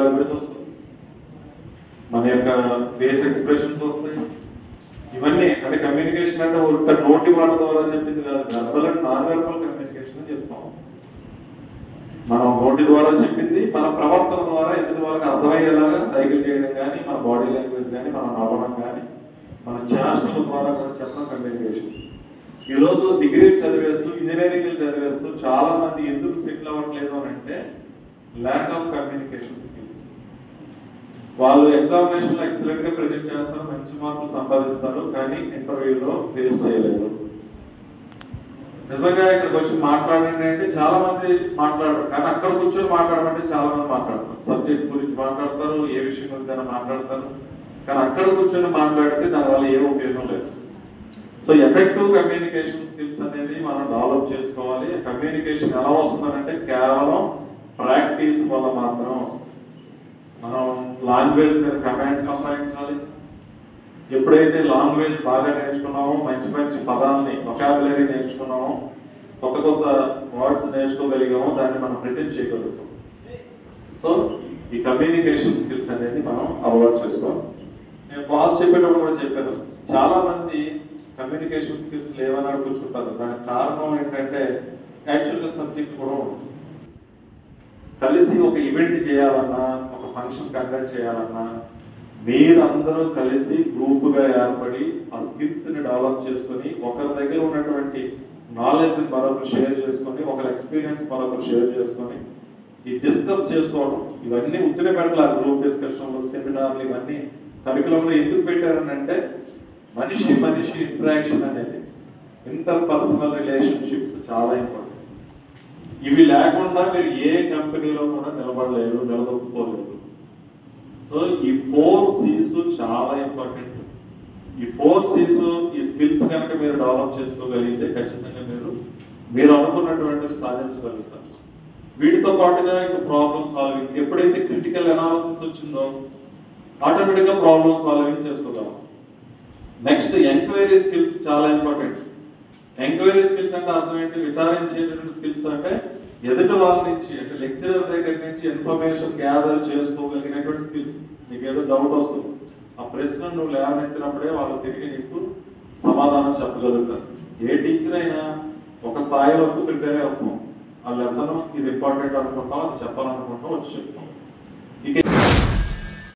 Language వస్తుంది, మన యొక్క ఫేస్ ఎక్స్ప్రెషన్స్ వస్తాయి. ఇవన్నీ అంటే కమ్యూనికేషన్ అంటే ఒక నోటి మాట ద్వారా చెప్పింది కాదు, verbal and non verbal communication అని చెప్తాం. మనం నోటి ద్వారా చెప్పింది మన ప్రవర్తన ద్వారా ఎదుటి వాళ్ళకి అర్థమయ్యేలాగా సైకిల్ చేయడం కానీ, మన బాడీ లాంగ్వేజ్ కానీ, మన నవ్వడం కానీ, మన చేష్టల ద్వారా కూడా చెప్పడం కమ్యూనికేషన్. ఈరోజు డిగ్రీ చదివేస్తూ ఇంజనీరింగ్ చదివేస్తూ చాలా మంది ఎందుకు సెటిల్ అవ్వట్లేదు అని అంటే ల్యాక్ ఆఫ్ కమ్యూనికేషన్ స్కిల్స్. వాళ్ళు ఎగ్జామినేషన్ లో ఎక్సలెంట్ గా ప్రెజెంట్ చేస్తారు, మంచి మార్కులు సంపాదిస్తారు, కానీ ఇంటర్వ్యూలో ఫేస్ చేయలేదు. నిజంగా ఇక్కడికి వచ్చి మాట్లాడండి అంటే చాలా మంది మాట్లాడరు, కానీ అక్కడ కూర్చొని మాట్లాడమంటే చాలా మంది మాట్లాడతారు. సబ్జెక్ట్ గురించి మాట్లాడతారు, ఏ విషయం గురించి మాట్లాడతారు, కానీ అక్కడ కూర్చొని మాట్లాడితే దానివల్ల ఏ ఉపయోగం లేదు. సో ఎఫెక్టివ్ కమ్యూనికేషన్ స్కిల్స్ అనేది మనం డెవలప్ చేసుకోవాలి. కమ్యూనికేషన్ ఎలా వస్తుందంటే కేవలం ప్రాక్టీస్ వల్ల మాత్రమే వస్తుంది. మనం లాంగ్వేజ్ మీద కమాండ్ సంపాదించాలి. ఎప్పుడైతే లాంగ్వేజ్ బాగా నేర్చుకున్నామో, మంచి మంచి పదాలని వొకాబులరీ నేర్చుకున్నామో, కొత్త కొత్త వర్డ్స్ నేర్చుకోగలిగామో, దాన్ని మనం ప్రెజెంట్ చేయగలుగుతాం. సో ఈ కమ్యూనికేషన్ స్కిల్స్ అనేది మనం అలవాటు చేసుకోవాలి. నేను పాస్ చెప్పేటప్పుడు కూడా చెప్పాను, చాలా మంది కమ్యూనికేషన్ స్కిల్స్ లేవని కూర్చుంటారు. దానికి కారణం ఏంటంటే యాక్చువల్గా సబ్జెక్ట్ కూడా ఉంటుంది. కలిసి ఒక ఈవెంట్ చేయాలన్నా, ఒక ఫంక్షన్ కండక్ట్ చేయాలన్నా, మీరందరూ కలిసి గ్రూప్గా ఏర్పడి ఆ స్కిల్స్ ని డెవలప్ చేసుకొని, ఒకరి దగ్గర ఉన్నటువంటి నాలెడ్జ్ ని మరొకరు షేర్ చేసుకొని, ఒకరి ఎక్స్పీరియన్స్ మరొకరు షేర్ చేసుకొని ఈ డిస్కస్ చేసుకోవడం, ఇవన్నీ ఉత్తిన పెట్టాలి. గ్రూప్ డిస్కషన్లు, సెమినార్లు, ఇవన్నీ కరికులంలో ఎందుకు పెట్టారనంటే మనిషి మనిషి ఇంటరాక్షన్ అనేది, ఇంటర్ పర్సనల్ రిలేషన్షిప్స్ చాలా ఇంపార్టెంట్. ఇవి లేకుండా మీరు ఏ కంపెనీలో కూడా నిలబడలేరు, నిలదొక్కుకోలేరు. సో ఈ 4 C's చాలా ఇంపార్టెంట్. ఈ 4 C's, ఈ స్కిల్స్ కనుక మీరు డెవలప్ చేసుకోగలిగితే ఖచ్చితంగా మీరు అనుకున్నటువంటిది సాధించగలుగుతారు. వీటితో పాటుగా ఇంకా ప్రాబ్లమ్ సాల్వింగ్. ఎప్పుడైతే క్రిటికల్ అనాలిసిస్ వచ్చిందో ఆటోమేటిక్గా ప్రాబ్లమ్ సాల్వింగ్ చేసుకోగలం. నెక్స్ట్ ఎంక్వైరీ స్కిల్స్ చాలా ఇంపార్టెంట్. ఎంక్వైరీ స్కిల్స్ అంటే అర్థం ఏంటి? విచారించేటువంటి స్కిల్స్ అంటే ఎదుటి వాళ్ళ నుంచి, అంటే లెక్చరర్ దగ్గర నుంచి ఇన్ఫర్మేషన్ గ్యాదర్ చేసుకోగలిగినటువంటి స్కిల్స్. నీకు ఏదో డౌట్ వస్తుంది, ఆ ప్రశ్న నువ్వు లేవనెత్తినప్పుడే వాళ్ళు తిరిగి నీకు సమాధానం చెప్పగలుగుతారు. ఏ టీచర్ అయినా ఒక స్థాయి వరకు ప్రిపేర్ అయ్యి వస్తాం, ఆ లెసన్ ఇది ఇంపార్టెంట్ అనుకుంటాం, అది చెప్పాలనుకుంటాం, వచ్చి చెప్తాం. ఇక